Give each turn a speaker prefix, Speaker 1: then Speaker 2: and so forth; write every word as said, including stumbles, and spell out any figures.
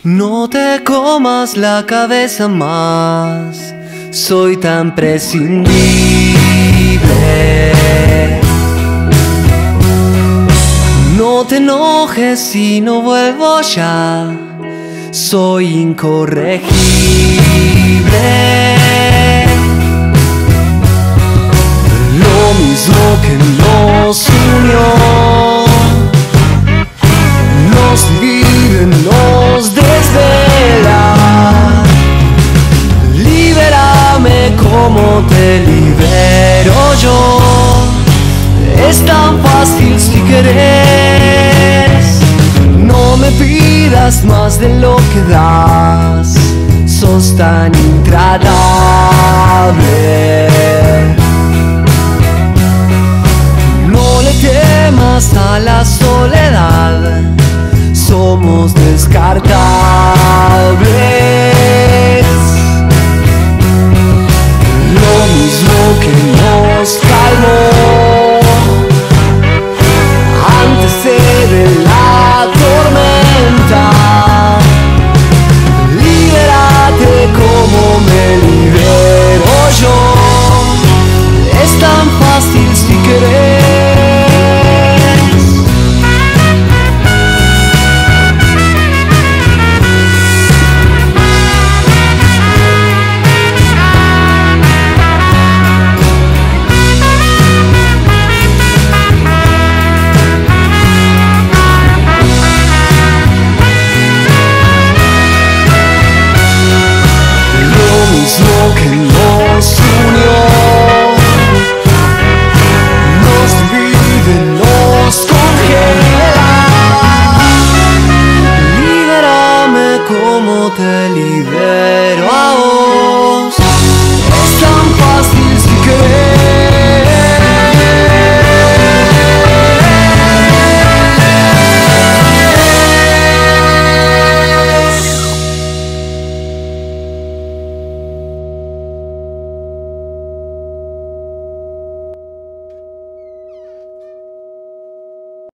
Speaker 1: No te comas la cabeza más, soy tan prescindible. No te enojes si no vuelvo ya, soy incorregible. Lo mismo que nos unió, nos divide, nos desvela. Libérame como te libero yo. Es tan fácil si querés. No me pidas más de lo que das, sos tan intratable. No le temas a las